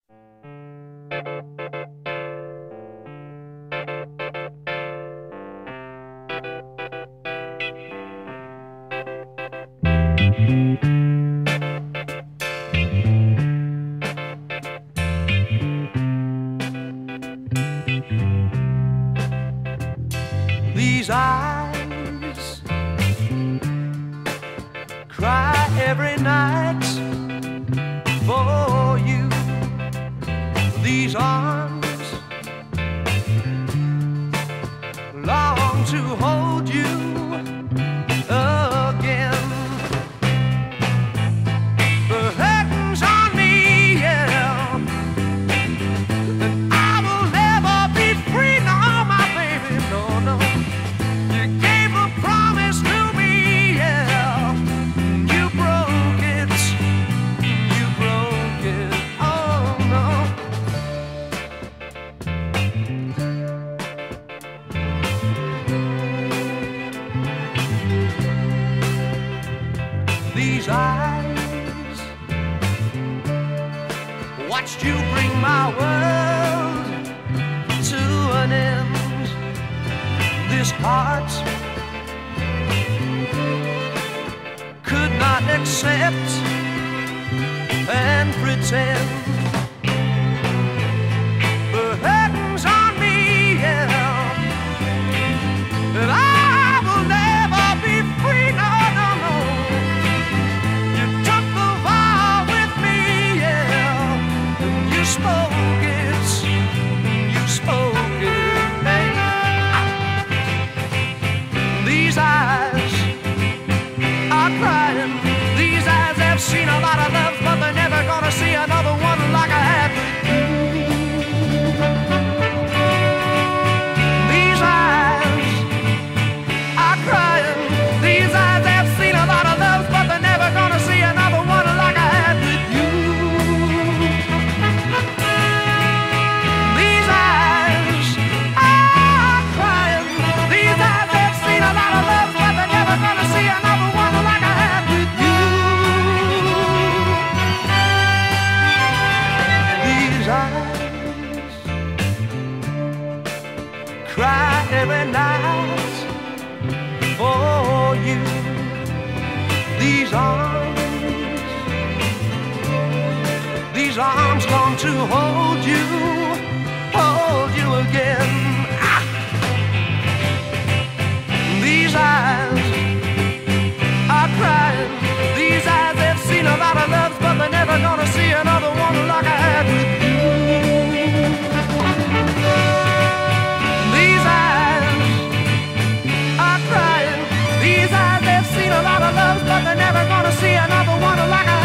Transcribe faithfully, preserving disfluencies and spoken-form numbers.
These eyes cry every night for you. These arms long to hold you again. The curtains on me, yeah, and I will never be free. No, my baby, no, no. You gave a promise to me, yeah. You broke it, you broke it, oh no. These eyes watched you bring my world to an end. This heart could not accept and pretend. The curtains on me, yeah, and I will never be free. No, no, no. You took the vow with me, yeah, and you spoke it, you spoke it, babe. These eyes are crying. These eyes have seen a lot of love, but they're never gonna see another one like I had with you. These eyes are crying. These eyes have seen a lot of love, but they're never gonna see another one like I had with you. These eyes are crying. These eyes have seen a lot of love, but they're never gonna see another one like I had with you. These eyes cry every night for you. These arms, these arms long to hold you, hold you again. Ah. These eyes are crying. These eyes have seen a lot of love, but they're never gonna see another one like I had with you. These eyes are crying. These eyes have seen a lot of love, but they're never gonna see another one like I